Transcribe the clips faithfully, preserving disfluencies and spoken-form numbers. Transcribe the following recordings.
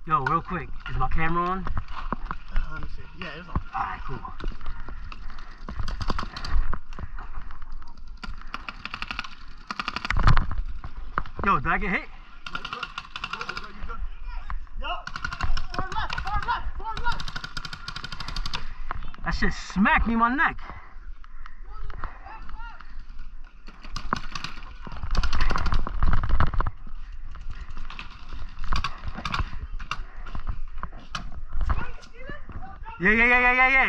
Yo, real quick, is my camera on? Uh, let me see. Yeah, it's on. Alright, cool. Yo, did I get hit? You good. You good. You good. You good. Yup. Forward left. Forward left. Forward left. That shit smacked me in my neck. Yeah, yeah, yeah, yeah, yeah, yeah.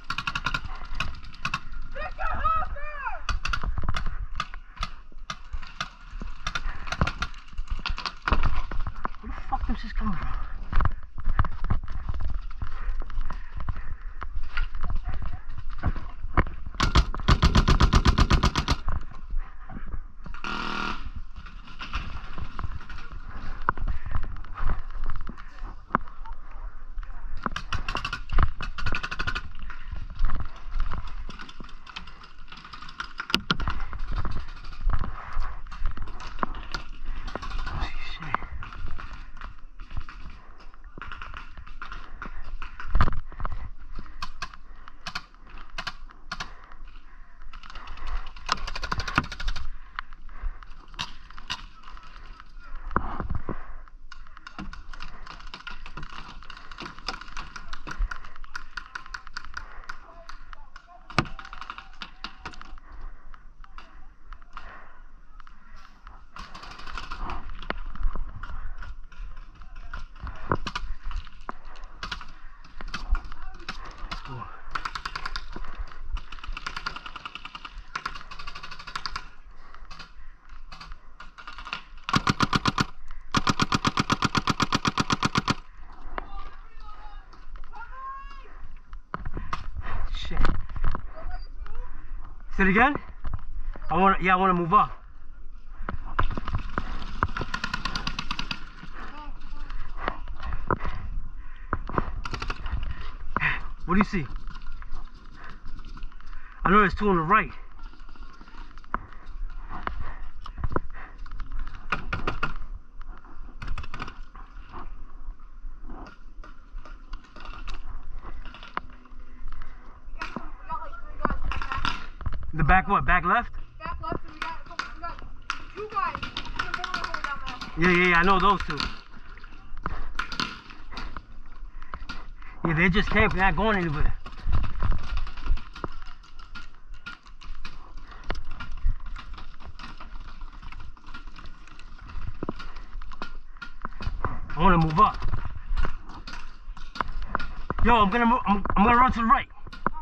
Where the fuck is this coming from? Shit. Say it again? I want to, yeah, I want to move up. What do you see? I know there's two on the right. The back what? Back left? Back left, and we got, a couple, we got two guys in the morning hole down there. Yeah, yeah, yeah, I know those two. Yeah, they just camping, they're not going anywhere. I want to move up. Yo, I'm gonna move, I'm, I'm gonna run to the right.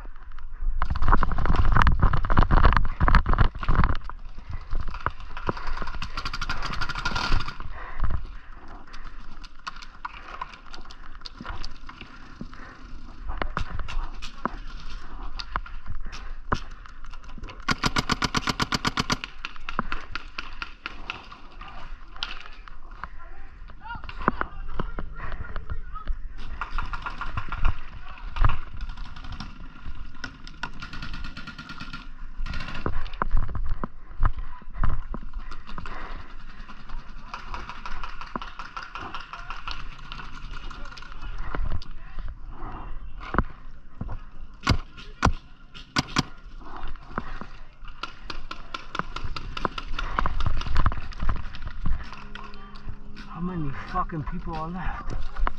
How many fucking people are left?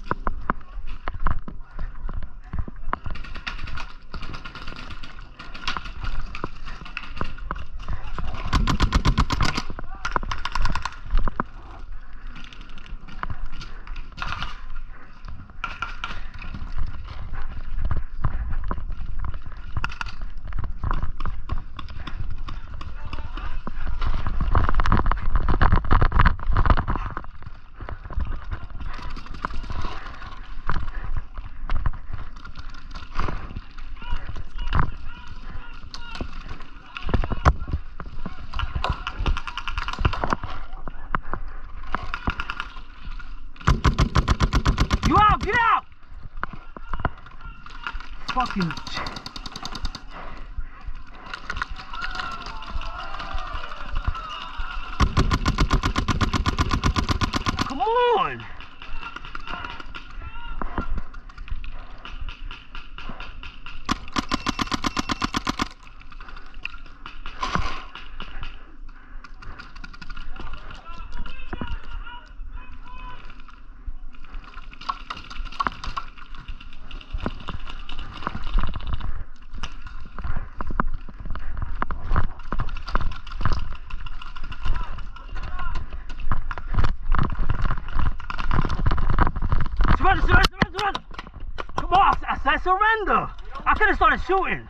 Get out! Fucking. Come on! said surrender. I could have started shooting.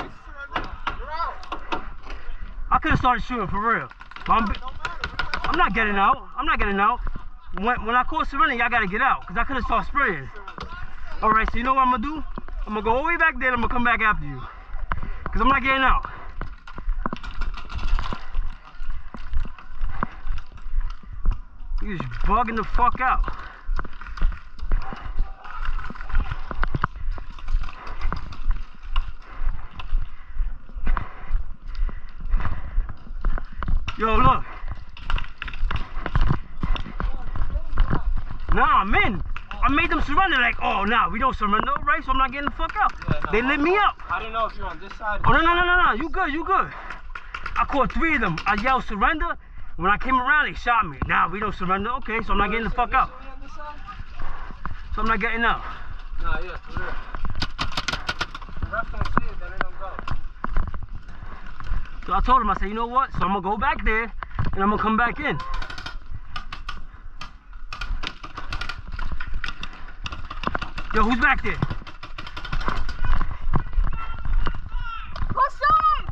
I could have started shooting for real. But I'm, I'm not getting out. I'm not getting out. When, when I call surrender, y'all gotta get out. Because I could have started spraying. Alright, so you know what I'm gonna do? I'm gonna go all the way back there and I'm gonna come back after you. Because I'm not getting out. You're just bugging the fuck out. Yo, look. Nah, I'm in. I made them surrender like, oh, nah, we don't surrender, right? So I'm not getting the fuck out. Yeah, no, they lit me up. I didn't know if you're on this side. Oh, no, no, no, no, no. You good, you good. I caught three of them. I yelled surrender. When I came around, they shot me. Nah, we don't surrender. Okay, so I'm not getting the fuck out. So I'm not getting out. Nah, yeah, for real. The ref don't see it, then they don't go. So I told him, I said, you know what? So I'm gonna go back there and I'm gonna come back in. Yo, who's back there? What side?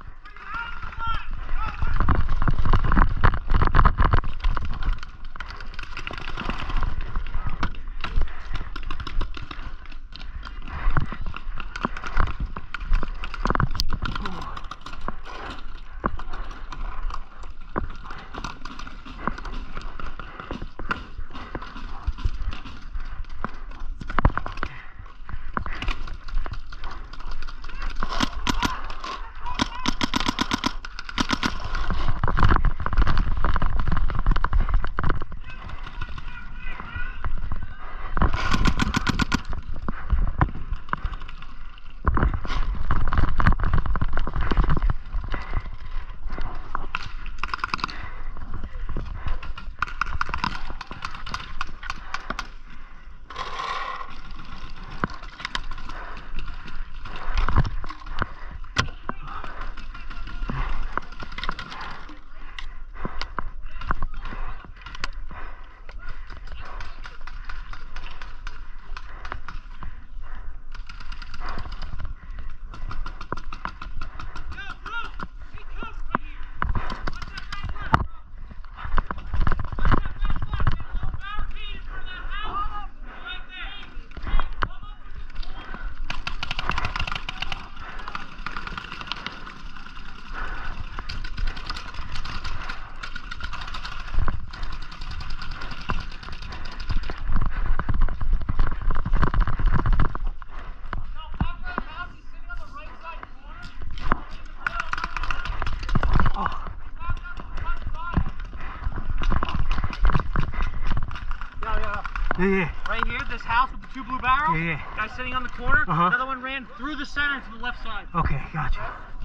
Yeah, yeah. Right here, this house with the two blue barrels. Yeah, yeah. Guy sitting on the corner. Uh-huh. Another one ran through the center to the left side. Okay, gotcha.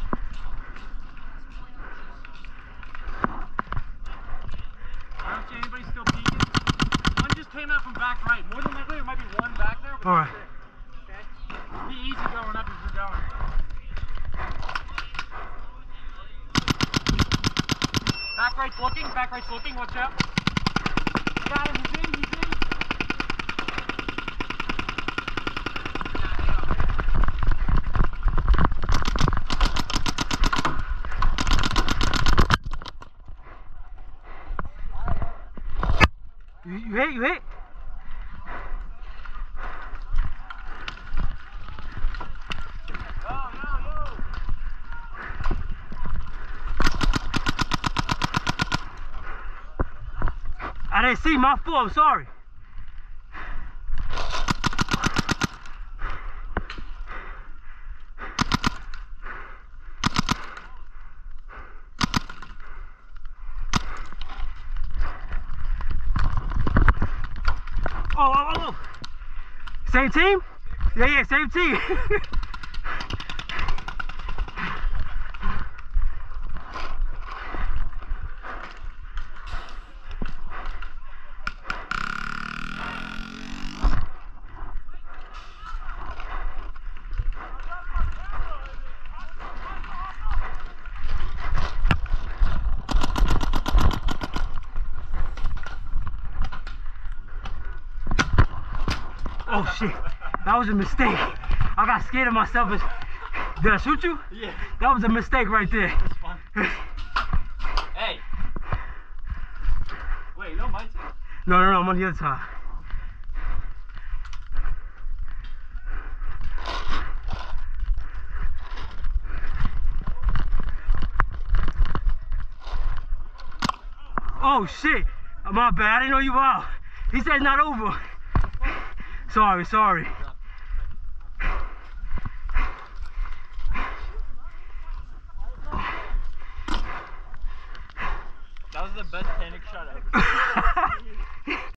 I don't see anybody still peeking. One just came out from back right. More than likely, there might be one back there. But All right. Okay. It'll be easy going up as we're going. Back right's looking. Back right's looking. Watch out. Got him. He's in. He's in. You, you hit, you hit. Yo, yo, yo. I didn't see, my fault, I'm sorry. Oh, oh, oh, oh. Same team? Yeah, yeah, same team. Oh shit, that was a mistake. I got scared of myself. And, did I shoot you? Yeah. That was a mistake right there. That's fun. Hey. Wait, no, my team. No, no, no, I'm on the other side. Oh shit, my bad, I didn't know you were out. He said it's not over. Sorry, sorry.